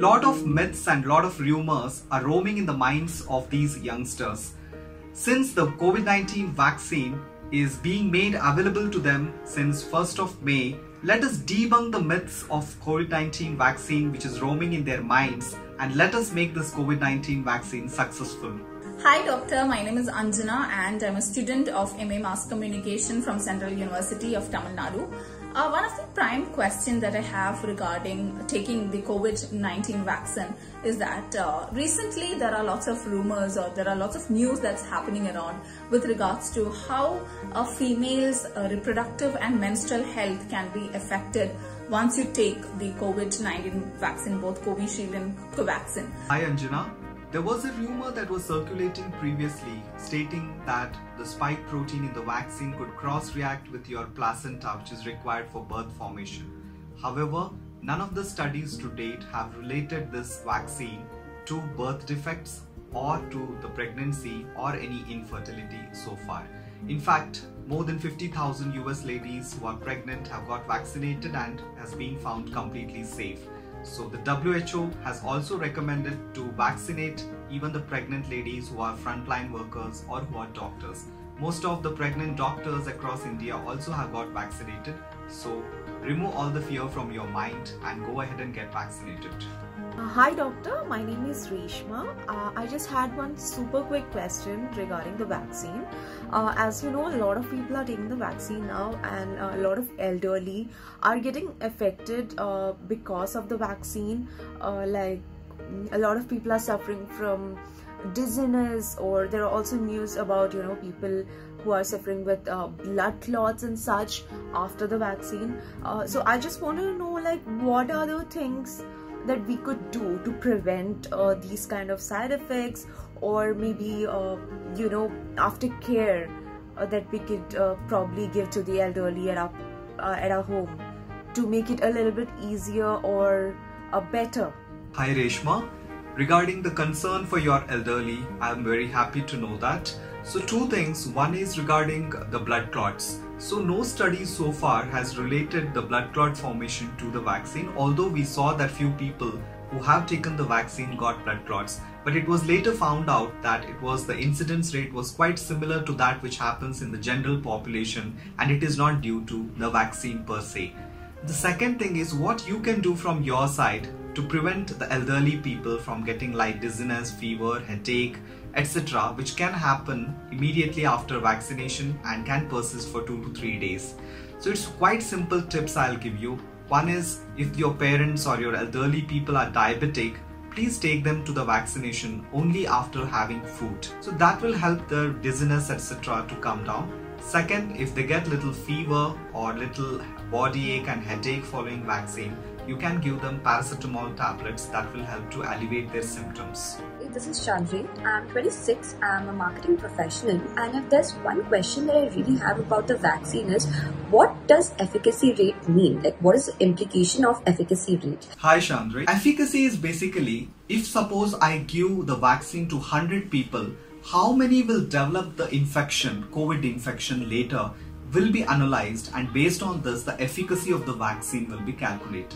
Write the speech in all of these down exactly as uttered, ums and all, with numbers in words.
lot of myths and lot of rumors are roaming in the minds of these youngsters. Since the COVID nineteen vaccine is being made available to them since first of May, let us debunk the myths of COVID nineteen vaccine which is roaming in their minds, and let us make this COVID nineteen vaccine successful. Hi doctor, my name is Anjana and I'm a student of M A Mass Communication from Central University of Tamil Nadu. Uh, one of the prime questions that I have regarding taking the COVID nineteen vaccine is that uh, recently there are lots of rumors or there are lots of news that's happening around with regards to how a female's uh, reproductive and menstrual health can be affected once you take the COVID nineteen vaccine, both Covishield and Covaxin. Hi Anjana. There was a rumor that was circulating previously stating that the spike protein in the vaccine could cross-react with your placenta, which is required for birth formation. However, none of the studies to date have related this vaccine to birth defects or to the pregnancy or any infertility so far. In fact, more than fifty thousand U S ladies who are pregnant have got vaccinated and has been found completely safe. So the W H O has also recommended to vaccinate even the pregnant ladies who are frontline workers or who are doctors. Most of the pregnant doctors across India also have got vaccinated. So remove all the fear from your mind and go ahead and get vaccinated. Uh, hi doctor, my name is Reshma. Uh, I just had one super quick question regarding the vaccine. Uh, as you know, a lot of people are taking the vaccine now and uh, a lot of elderly are getting affected uh, because of the vaccine. Uh, like a lot of people are suffering from dizziness, or there are also news about, you know, people who are suffering with uh, blood clots and such after the vaccine. Uh, so I just want to know, like, what are the things that we could do to prevent uh, these kind of side effects, or maybe uh, you know, aftercare uh, that we could uh, probably give to the elderly at our uh, at our home to make it a little bit easier or uh, better. Hi Reshma, regarding the concern for your elderly, I am very happy to know that. So two things. One is regarding the blood clots. So no study so far has related the blood clot formation to the vaccine, although we saw that few people who have taken the vaccine got blood clots, but it was later found out that it was the incidence rate was quite similar to that which happens in the general population, and it is not due to the vaccine per se. The second thing is what you can do from your side to prevent the elderly people from getting light dizziness, fever, headache, et cetera, which can happen immediately after vaccination and can persist for two to three days. So it's quite simple tips I'll give you. One is, if your parents or your elderly people are diabetic, please take them to the vaccination only after having food. So that will help their dizziness, et cetera to come down. Second, if they get little fever or little body ache and headache following vaccine, you can give them paracetamol tablets that will help to alleviate their symptoms. This is Chandri. I'm twenty-six. I'm a marketing professional, and if there's one question that I really have about the vaccine is, what does efficacy rate mean? Like, what is the implication of efficacy rate? Hi Chandri. Efficacy is basically, if suppose I give the vaccine to one hundred people, how many will develop the infection, COVID infection later, will be analyzed, and based on this the efficacy of the vaccine will be calculated.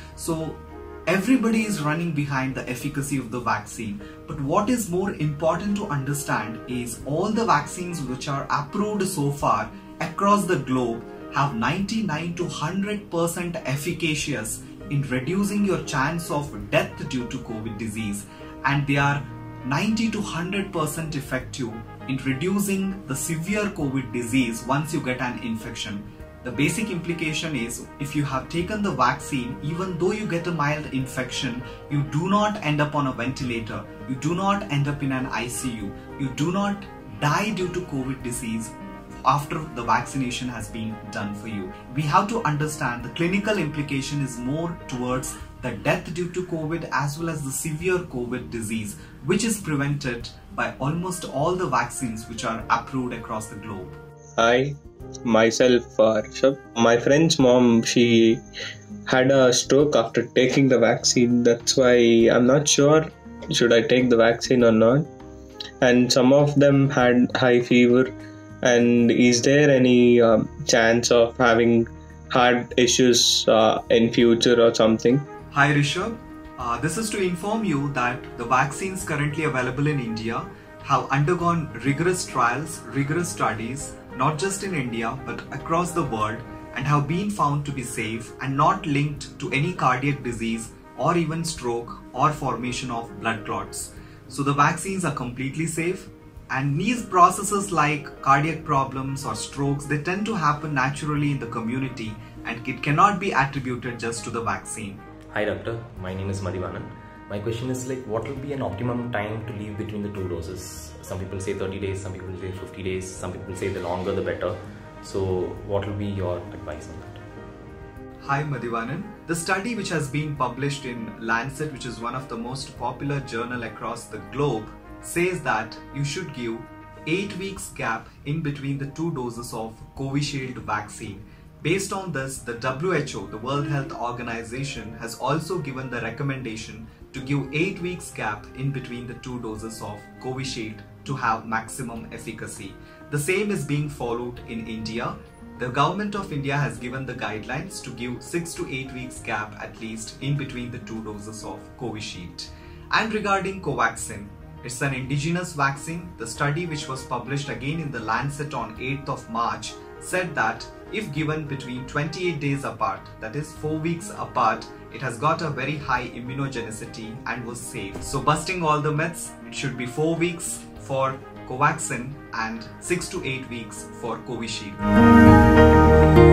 So everybody is running behind the efficacy of the vaccine, but what is more important to understand is all the vaccines which are approved so far across the globe have ninety-nine to one hundred percent efficacious in reducing your chance of death due to COVID disease, and they are ninety to one hundred percent effective in reducing the severe COVID disease once you get an infection. The basic implication is, if you have taken the vaccine, even though you get a mild infection, you do not end up on a ventilator, you do not end up in an I C U, you do not die due to COVID disease after the vaccination has been done for you. We have to understand the clinical implication is more towards the death due to COVID as well as the severe COVID disease, which is prevented by almost all the vaccines which are approved across the globe. Hi, myself uh, Rishabh. My friend's mom, she had a stroke after taking the vaccine. That's why I'm not sure should I take the vaccine or not. And some of them had high fever. And is there any um, chance of having heart issues uh, in future or something? Hi Rishabh. Uh, this is to inform you that the vaccines currently available in India have undergone rigorous trials, rigorous studies, not just in India but across the world, and have been found to be safe and not linked to any cardiac disease or even stroke or formation of blood clots. So the vaccines are completely safe, and these processes like cardiac problems or strokes, they tend to happen naturally in the community and it cannot be attributed just to the vaccine. Hi doctor, my name is Madhivanan. My question is like, what will be an optimum time to leave between the two doses? Some people say thirty days, some people say fifty days, some people say the longer the better. So what will be your advice on that? Hi Madhivanan. The study which has been published in Lancet, which is one of the most popular journal across the globe, says that you should give eight weeks gap in between the two doses of Covishield vaccine. Based on this, the W H O, the World Health Organization, has also given the recommendation to give eight weeks gap in between the two doses of Covishield to have maximum efficacy. The same is being followed in India. The government of India has given the guidelines to give six to eight weeks gap at least in between the two doses of Covishield. And regarding Covaxin, it's an indigenous vaccine. The study which was published again in the Lancet on eighth of March said that if given between twenty-eight days apart, that is four weeks apart, it has got a very high immunogenicity and was safe. So busting all the myths, it should be four weeks for Covaxin and six to eight weeks for Covishield.